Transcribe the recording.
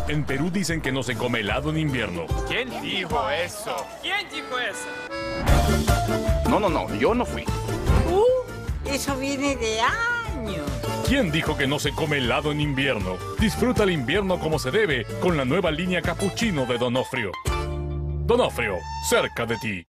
En Perú dicen que no se come helado en invierno. ¿Quién dijo eso? ¿Quién dijo eso? No, yo no fui. Eso viene de años. ¿Quién dijo que no se come helado en invierno? Disfruta el invierno como se debe con la nueva línea Cappuccino de Donofrio. Donofrio, cerca de ti.